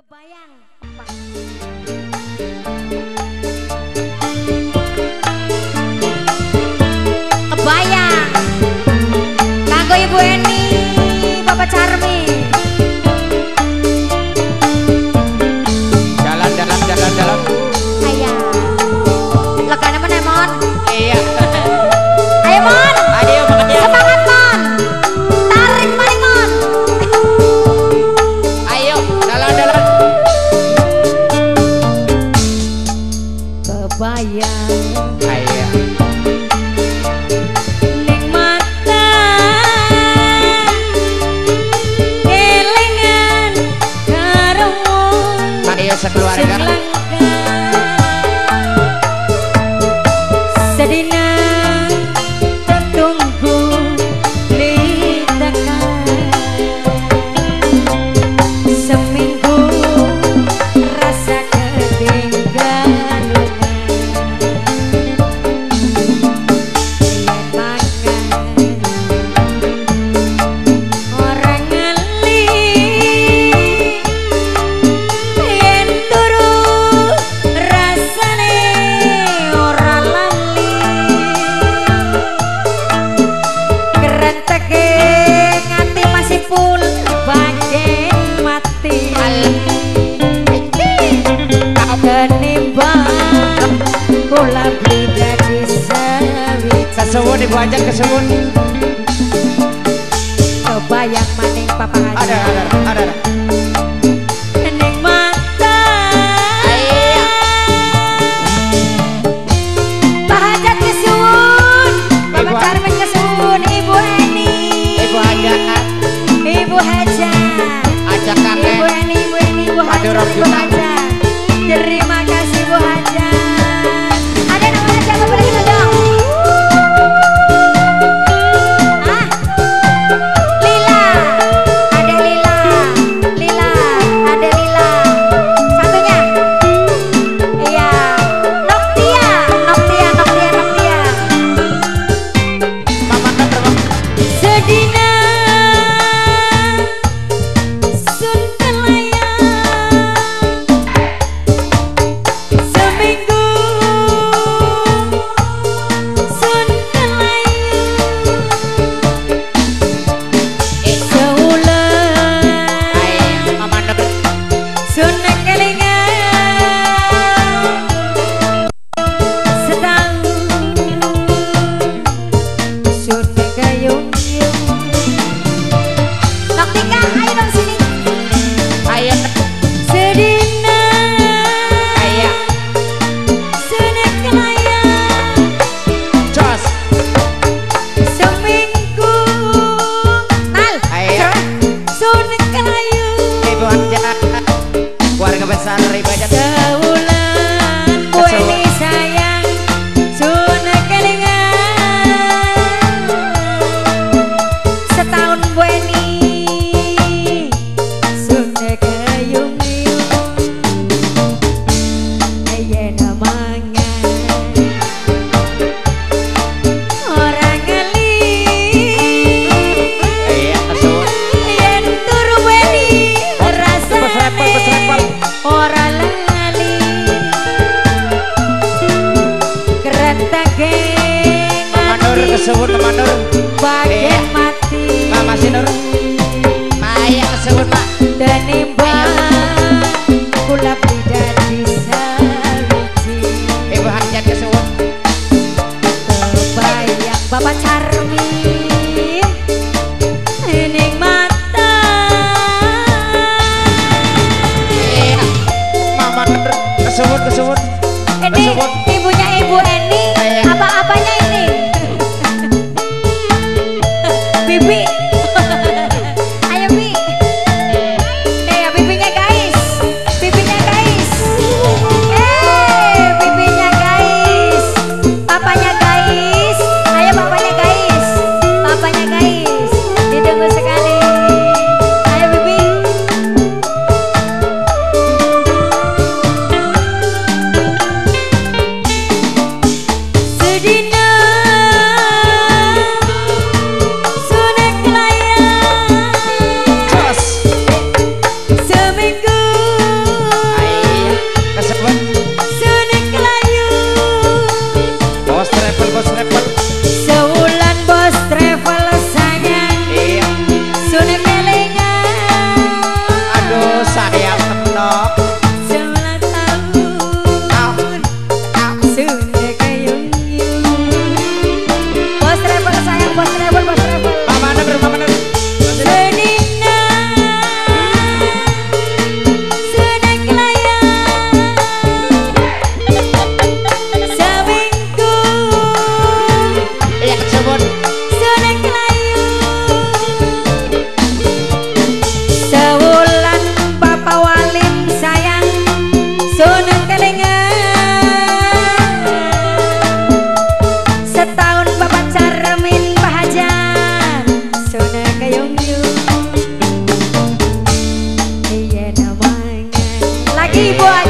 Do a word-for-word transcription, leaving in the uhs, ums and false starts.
Kebayang. Kebayang. Kanggo Ibu Eni, Bapak Charmi. Jalan, jalan, jalan, jalan. Ayah. Legane meneh, Mon. Iya. Ayo, Mon. Ayo, makanya. Semangat, Mon. Tarik maning, Mon. Ayo, jalan, jalan. Kebayang. Ayo. Ning mata kelingan karo Ayo sekeluarga. sedina tertunggu litekan seminggu rasa ketinggalan yen makan orang ngali yen turu rasane ora lali kerenteke ngati masih full banjir mati kenimbang kula pribadi sawit Kesuwun Ibu Ajak, kesuwun. kebayang maning papa aja Ada, ada, ada, ada. ning mata Ayo. Pak Hajat kesuwun Bapak Ibu- Charmin kesuwun Ibu Eni Ibu Ajak, Ibu Hajat Ajak Ibu kakek. Eni Ibu Eni Ibu Hajat Aduh, Ibu Rob Hajat terima kasih Bu Hajat ada nama Hajat apa lagi tuh dong ah Lila ada Lila Lila ada Lila satunya iya Noktia Noktia Noktia Noktia Mama kan terus. sedina sun kelayang seminggu sun kelayang seulah Ayo, Mama kan. sun kelingan setahun sun gayung-gayung Noktika ayo dong sini Ayo. sedina Ayo. sun kelayang Jos. seminggu nal Ayo. sun kelayang Ibu Ajak. Keluarga besar Ibu Ajak. seulan Bu Eni sayang sun kelingan setahun Bu Eni sun gayung-gayung yen mangan orang ngali Iya, kesuwun. yen turu Bu Eni rasane Bos repel, bos repel. ora lali keretake Mama Nur, kesuwun Mama Nur. bagian mati Mama si Nur. Maya kesuwun, Mak. denimbang kula pribadi sawiji Ibu Ajak kesuwun. kebayang Bapak Charmin ning mata Iya. Mama Nur, kesuwun, kesuwun. ini Kesuwun. ibunya Ibu Eni Iya. apa-apanya ini Bibi ayo Bi eh bibinya guys bibinya guys eh bibinya guys papanya guys ayo papanya guys papanya guys ditunggu sekali ayo Bibi Ono sebelas tahun sudah kayung-yung. Bos travel sayang, bos travel, bos travel. Mama Nur, Mama Nur. Senina sedang layang seminggu Iya sebut sedang layang sewulan Papa Walim sayang sunang kelingan setahun Bapak Carmin Bahajan sunang kayung-yung. Iya namanya lagi buat